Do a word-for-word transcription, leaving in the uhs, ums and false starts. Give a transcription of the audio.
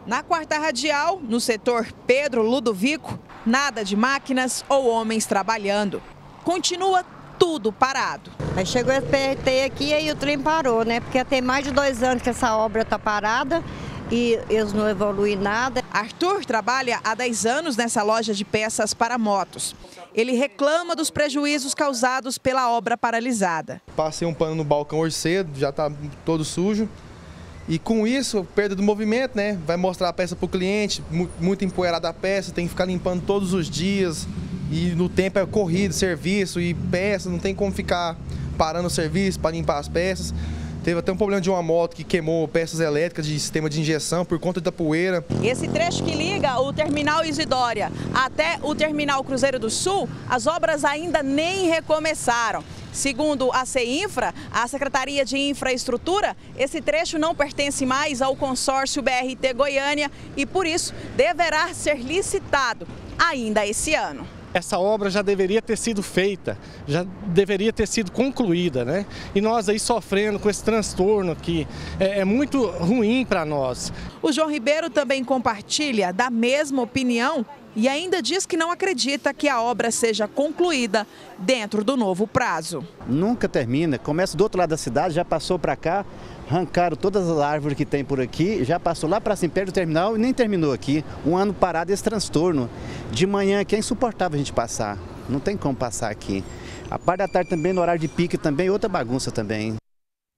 Na quarta radial, no setor Pedro Ludovico, nada de máquinas ou homens trabalhando. Continua tudo parado. Aí chegou, eu apertei aqui e aí o trem parou, né? Porque tem mais de dois anos que essa obra está parada e eles não evoluem nada. Arthur trabalha há dez anos nessa loja de peças para motos. Ele reclama dos prejuízos causados pela obra paralisada. Passei um pano no balcão hoje cedo, já está todo sujo. E com isso, perda do movimento, né? Vai mostrar a peça para o cliente, muito empoeirada a peça, tem que ficar limpando todos os dias. E no tempo é corrido, serviço e peça, não tem como ficar parando o serviço para limpar as peças. Teve até um problema de uma moto que queimou peças elétricas de sistema de injeção por conta da poeira. Esse trecho que liga o terminal Isidória até o terminal Cruzeiro do Sul, as obras ainda nem recomeçaram. Segundo a CEINFRA, a Secretaria de Infraestrutura, esse trecho não pertence mais ao consórcio B R T Goiânia e, por isso, deverá ser licitado ainda esse ano. Essa obra já deveria ter sido feita, já deveria ter sido concluída, né? E nós aí sofrendo com esse transtorno que é, é muito ruim para nós. O João Ribeiro também compartilha da mesma opinião e ainda diz que não acredita que a obra seja concluída dentro do novo prazo. Nunca termina, começa do outro lado da cidade, já passou para cá, arrancaram todas as árvores que tem por aqui, já passou lá para cima, perto do terminal e nem terminou aqui. Um ano parado esse transtorno. De manhã aqui é insuportável a gente passar, não tem como passar aqui. A parte da tarde também, no horário de pique também, outra bagunça também.